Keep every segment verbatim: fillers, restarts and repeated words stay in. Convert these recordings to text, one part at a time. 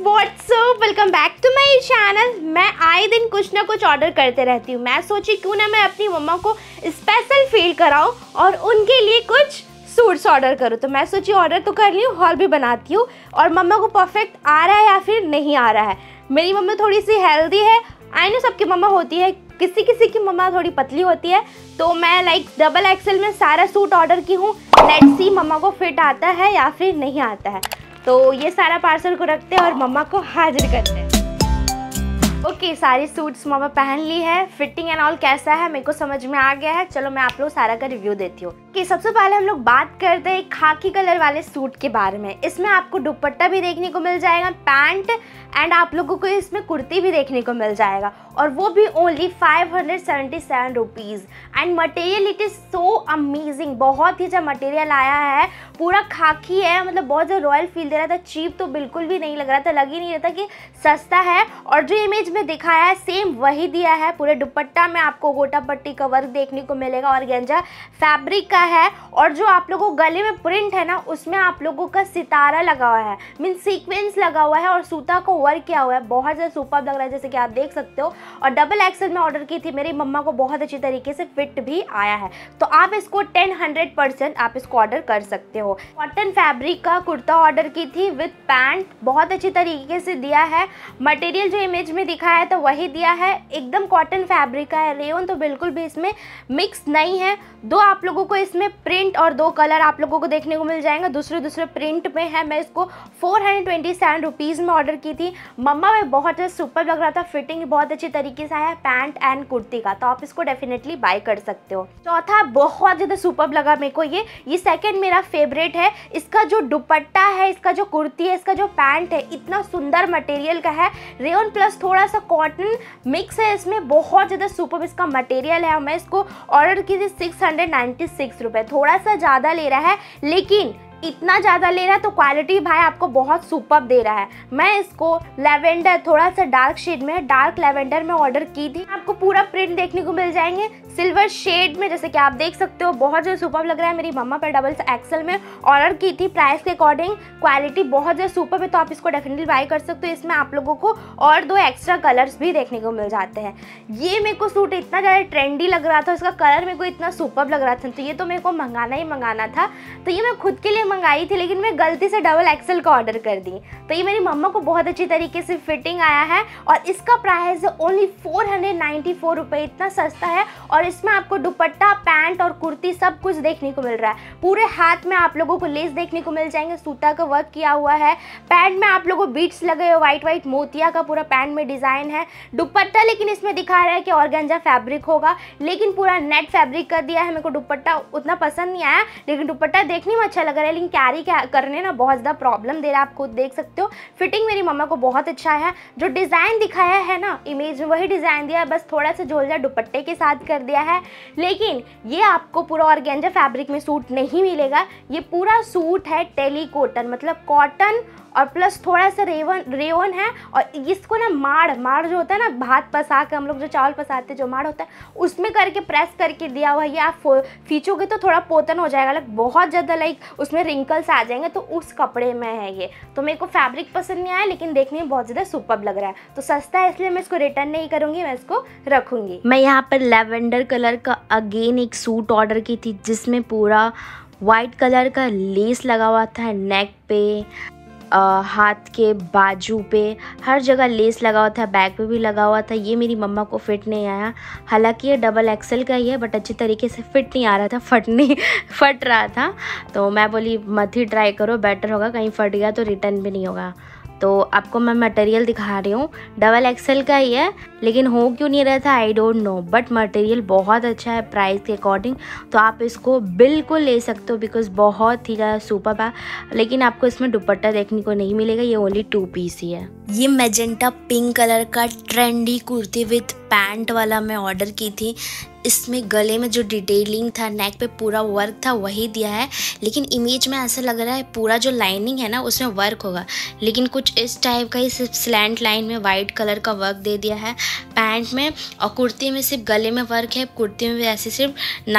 What's up, welcome back to my channel. मैं आए दिन कुछ ना कुछ ऑर्डर करते रहती हूँ। मैं सोची क्यों ना मैं अपनी मम्मा को स्पेशल फील कराऊँ और उनके लिए कुछ सूट्स ऑर्डर करूँ। तो मैं सोची ऑर्डर तो कर ली हूँ, हॉल भी बनाती हूँ और मम्मा को परफेक्ट आ रहा है या फिर नहीं आ रहा है। मेरी मम्मा थोड़ी सी हेल्दी है, आई नो सबकी मम्मा होती है, किसी किसी की मम्मा थोड़ी पतली होती है। तो मैं लाइक डबल एक्सेल में सारा सूट ऑर्डर की हूँ। लेट्स सी मम्मा को फिट आता है या फिर नहीं आता है। तो ये सारा पार्सल को रखते हैं और मम्मा को हाजिर करते हैं। ओके okay, सारी सूट्स मम्मा पहन ली है। फिटिंग एंड ऑल कैसा है मेरे को समझ में आ गया है। चलो मैं आप लोग सारा का रिव्यू देती हूँ कि सबसे पहले हम लोग बात करते हैं खाकी कलर वाले सूट के बारे में। इसमें आपको दुपट्टा भी देखने को मिल जाएगा, पैंट एंड आप लोगों को इसमें कुर्ती भी देखने को मिल जाएगा और वो भी only five hundred seventy seven rupees. And material it is so amazing, बहुत ही जब मटेरियल आया है पूरा खाकी है, मतलब बहुत ज़्यादा रॉयल फील दे रहा था। चीप तो बिल्कुल भी नहीं लग रहा था, लग ही नहीं रहा था कि सस्ता है। और जो इमेज में दिखाया है सेम वही दिया है। पूरे दुपट्टा में आपको गोटा पट्टी का वर्क देखने को मिलेगा और गेंजा फैब्रिक का है। और जो आप लोगों को गले में प्रिंट है ना, उसमें आप लोगों का सितारा लगा हुआ है, मीन सीक्वेंस लगा हुआ है और सूता को वर्क किया हुआ है। बहुत ज़्यादा सुपर लग रहा है जैसे कि आप देख सकते हो। और डबल एक्सेल में ऑर्डर की थी, मेरी मम्मा को बहुत अच्छी तरीके से फिट भी आया है। तो आप इसको टेन हंड्रेड परसेंट आप इसको ऑर्डर कर सकते हो। कॉटन फैब्रिक का कुर्ता ऑर्डर की थी विद पैंट, बहुत अच्छी तरीके से दिया है। मटेरियल जो इमेज में दिखाया है तो वही दिया है, एकदम कॉटन फैब्रिक का है। रेयन तो बिल्कुल भी इसमें मिक्स नहीं है। दो आप लोगों को इसमें प्रिंट और दो कलर आप लोगों को देखने को मिल जाएंगे, दूसरे दूसरे प्रिंट में है। मैं इसको four hundred twenty seven rupees में ऑर्डर की थी। मम्मा में बहुत सुपर लग रहा था, फिटिंग बहुत अच्छी तरीके से आया पैंट एंड कुर्ती का, तो आप इसको डेफिनेटली बाय कर सकते हो। चौथा बहुत ज़्यादा सुपर लगा मेरे को ये ये सेकंड मेरा फेवरेट है। इसका जो दुपट्टा है, इसका जो कुर्ती है, इसका जो पैंट है, इतना सुंदर मटेरियल का है। रेयन प्लस थोड़ा सा कॉटन मिक्स है इसमें, बहुत ज़्यादा सुपर इसका मटेरियल है। मैं इसको ऑर्डर की थी सिक्स हंड्रेड नाइन्टी सिक्स रुपये, थोड़ा सा ज़्यादा ले रहा है, लेकिन इतना ज़्यादा ले रहा है तो क्वालिटी भाई आपको बहुत सुपर दे रहा है। मैं इसको लेवेंडर, थोड़ा सा डार्क शेड में, डार्क लेवेंडर में ऑर्डर की थी। आपको पूरा प्रिंट देखने को मिल जाएंगे सिल्वर शेड में, जैसे कि आप देख सकते हो। बहुत ज़्यादा सुपर लग रहा है। मेरी मम्मा पर डबल एक्सेल में ऑर्डर की थी, प्राइस के अकॉर्डिंग क्वालिटी बहुत ज़्यादा सुपर है, तो आप इसको डेफिनेटली बाय कर सकते हो। इसमें आप लोगों को और दो एक्स्ट्रा कलर्स भी देखने को मिल जाते हैं। ये मेरे को सूट इतना ज़्यादा ट्रेंडी लग रहा था, इसका कलर मेरे को इतना सुपर लग रहा था, तो ये तो मेरे को मंगाना ही मंगाना था। तो ये मैं खुद के लिए मंगाई थी, लेकिन मैं गलती से डबल एक्सेल का ऑर्डर कर दी। तो ये मेरी मम्मा को बहुत अच्छी तरीके से फिटिंग आया है और इसका price only four hundred ninety four रुपये, इतना सस्ता है। और इसमें आपको दुपट्टा, पैंट और कुर्ती सब कुछ देखने को मिल रहा है। पूरे हाथ में आप लोगों को लेस देखने को मिल जाएंगे, सूता का वर्क किया हुआ है। पैंट में आप लोगों को बीट्स लगे हुए, वाइट वाइट मोतिया का पूरा पैंट में डिज़ाइन है। दुपट्टा लेकिन इसमें दिखा रहा है कि ऑर्गेन्जा फैब्रिक होगा, लेकिन पूरा नेट फैब्रिक कर दिया है। मेरे को दुपट्टा उतना पसंद नहीं आया, लेकिन दुपट्टा देखने में अच्छा लग रहा है, लेकिन कैरी क्या करने ना बहुत ज़्यादा प्रॉब्लम दे रहा है। आप खुद देख सकते हो। फिटिंग मेरी मम्मा को बहुत अच्छा है। जो डिज़ाइन दिखाया है ना इमेज में, वही डिज़ाइन दिया है, बस थोड़ा सा झोलझा दुपट्टे के साथ कर दिया है। लेकिन ये आपको पूरा ऑर्गेन्जा फैब्रिक में सूट नहीं मिलेगा। ये पूरा सूट है टेली कॉटन, मतलब कॉटन और प्लस थोड़ा सा रेवन रेवन है। और इसको ना माड़ माड़ जो होता है ना, भात पसा के हम लोग जो चावल पसाते हैं, जो माड़ होता है उसमें करके प्रेस करके दिया हुआ है। ये आप खींचोगे तो थोड़ा पोतन हो जाएगा, लाइक बहुत ज़्यादा लाइक उसमें रिंकल्स आ जाएंगे, तो उस कपड़े में है ये। तो मेरे को फैब्रिक पसंद नहीं आया, लेकिन देखने में बहुत ज़्यादा सुपर लग रहा है। तो सस्ता है इसलिए मैं इसको रिटर्न नहीं करूँगी, मैं इसको रखूँगी। मैं यहाँ पर लेवेंडर कलर का अगेन एक सूट ऑर्डर की थी, जिसमें पूरा वाइट कलर का लेस लगा हुआ था, नेक पे, Uh, हाथ के बाजू पे हर जगह लेस लगा हुआ था, बैक पे भी लगा हुआ था। ये मेरी मम्मा को फिट नहीं आया, हालांकि ये डबल एक्सेल का ही है, बट अच्छी तरीके से फिट नहीं आ रहा था, फटने फट रहा था। तो मैं बोली मत ही ट्राई करो, बेटर होगा, कहीं फट गया तो रिटर्न भी नहीं होगा। तो आपको मैं मटेरियल दिखा रही हूँ, डबल एक्सेल का ही है, लेकिन हो क्यों नहीं रहा था I don't know, but material बहुत अच्छा है प्राइस के अकॉर्डिंग। तो आप इसको बिल्कुल ले सकते हो, बिकॉज बहुत ही ज़्यादा सुपर है। लेकिन आपको इसमें दुपट्टा देखने को नहीं मिलेगा, ये ओनली टू पीस ही है। ये मैजेंटा पिंक कलर का ट्रेंडी कुर्ती विथ पैंट वाला मैं ऑर्डर की थी, इसमें गले में जो डिटेलिंग था, नेक पे पूरा वर्क था वही दिया है, लेकिन इमेज में ऐसा लग रहा है पूरा जो लाइनिंग है ना उसमें वर्क होगा, लेकिन कुछ इस टाइप का ही सिर्फ स्लैंट लाइन में वाइट कलर का वर्क दे दिया है पैंट में। और कुर्ती में सिर्फ गले में वर्क है, कुर्ती में भी ऐसे सिर्फ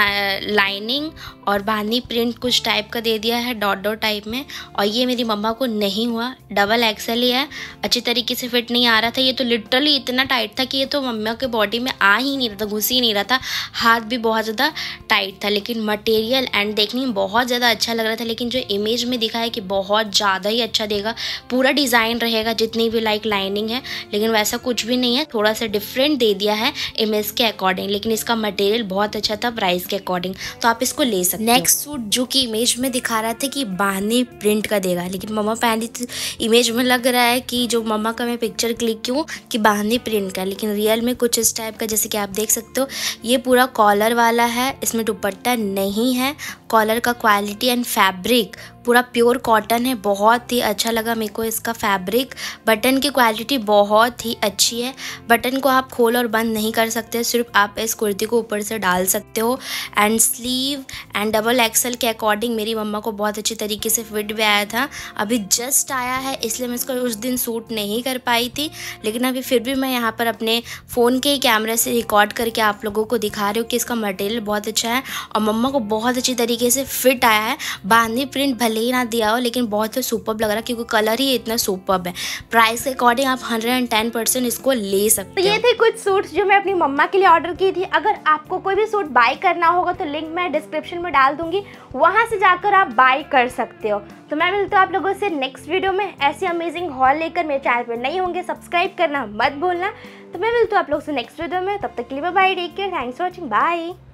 लाइनिंग और बांधनी प्रिंट कुछ टाइप का दे दिया है डॉट डॉट टाइप में। और ये मेरी मम्मा को नहीं हुआ, डबल एक्सेल ही है, अच्छी तरीके से फिट नहीं आ रहा था। ये तो लिटरली इतना टाइट था कि ये तो मम्मा के बॉडी में आ ही नहीं रहा था, घुस ही नहीं रहा था। हाथ भी बहुत ज़्यादा टाइट था, लेकिन मटेरियल एंड देखने में बहुत ज़्यादा अच्छा लग रहा था। लेकिन जो इमेज में दिखा है कि बहुत ज़्यादा ही अच्छा देगा, पूरा डिज़ाइन रहेगा जितनी भी लाइक लाइनिंग है, लेकिन वैसा कुछ भी नहीं है, थोड़ा सा डिफरेंट दे दिया है इमेज के अकॉर्डिंग। लेकिन इसका मटेरियल बहुत अच्छा था प्राइस के अकॉर्डिंग, तो आप इसको ले सकते हो। नेक्स्ट सूट जो कि इमेज में दिखा रहा था कि बांधनी प्रिंट का देगा, लेकिन मम्मा पहनी इमेज में लग रहा है कि जो मम्मा का मैं पिक्चर क्लिक किया कि बांधनी प्रिंट का, लेकिन रियल में कुछ इस टाइप का, जैसे कि आप देख सकते हो ये पूरा कॉलर वाला है, इसमें दुपट्टा नहीं है। कॉलर का क्वालिटी एंड फैब्रिक पूरा प्योर कॉटन है, बहुत ही अच्छा लगा मेरे को इसका फैब्रिक। बटन की क्वालिटी बहुत ही अच्छी है, बटन को आप खोल और बंद नहीं कर सकते, सिर्फ आप इस कुर्ती को ऊपर से डाल सकते हो। And sleeve and double XL के अकॉर्डिंग मेरी मम्मा को बहुत अच्छी तरीके से फिट भी आया था। अभी जस्ट आया है इसलिए मैं इसको उस दिन सूट नहीं कर पाई थी, लेकिन अभी फिर भी मैं यहाँ पर अपने फ़ोन के कैमरे से रिकॉर्ड करके आप लोगों को दिखा रही हूँ कि इसका मटेरियल बहुत अच्छा है और मम्मा को बहुत अच्छी तरीके से फिट आया है। बांधनी प्रिंट भले ही ना दिया हो, लेकिन बहुत ही सुपर्ब लग रहा है क्योंकि कलर ही इतना सुपर्ब है। प्राइस के अकॉर्डिंग आप हंड्रेड एंड टेन परसेंट इसको ले सकते हो। तो ये थे कुछ सूट्स जो मैं अपनी मम्मा के लिए ऑर्डर की थी। अगर आपको कोई भी सूट बाय करना होगा तो लिंक मैं डिस्क्रिप्शन में डाल दूंगी, वहां से जाकर आप बाय कर सकते हो। तो मैं मिलती हूँ आप लोगों से नेक्स्ट वीडियो में ऐसे अमेजिंग हॉल लेकर। मेरे चैनल पर नहीं होंगे सब्सक्राइब करना मत भूलना। तो मैं मिलती हूँ आप लोगों से नेक्स्ट वीडियो में, तब तक के लिए bye bye, take care, thanks for watching, bye.